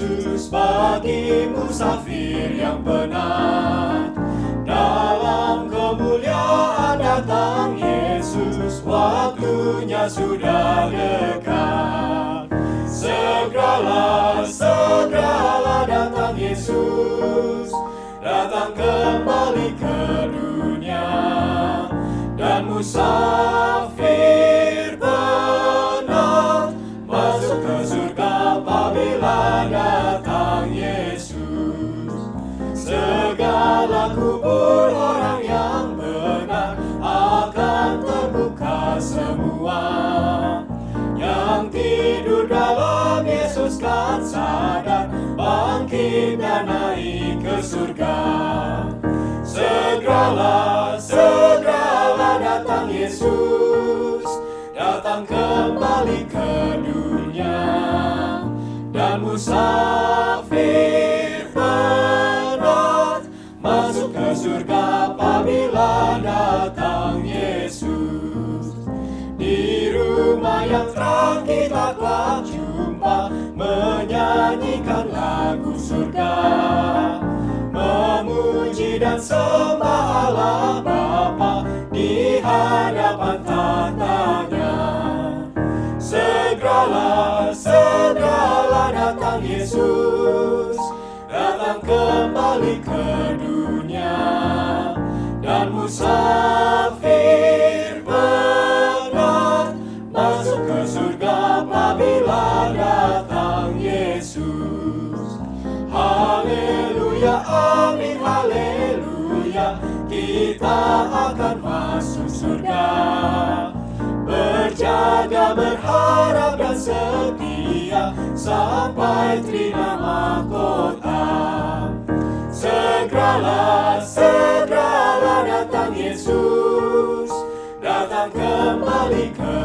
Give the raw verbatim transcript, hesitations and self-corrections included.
Yesus bagi musafir yang penat. Dalam kemuliaan datang Yesus, waktunya sudah dekat. Segeralah, segeralah datang Yesus, datang kembali ke dunia. Dan musafir penat masuk ke surga apabila datang Yesus. Segala kubur orang yang benar akan terbuka semua. Yang tidur dalam Yesus kan sadar, bangkit dan naik ke surga. Segeralah, segeralah datang Yesus, datang kembali ke dunia. Dan musafir penat masuk ke surga apabila datang Yesus. Di rumah yang terang kita telah jumpa, menyanyikan lagu surga, memuji dan sembah Allah Bapa di hadapan tatanya. Segeralah, segeralah datang Yesus, datang kembali ke dunia. Dan musafir penat masuk ke surga apabila datang Yesus. Haleluya, amin, haleluya, kita akan masuk surga. Berjaga, berharap dan setia sampai terima mahkota. Segeralah, segeralah datang Yesus, datang kembali ke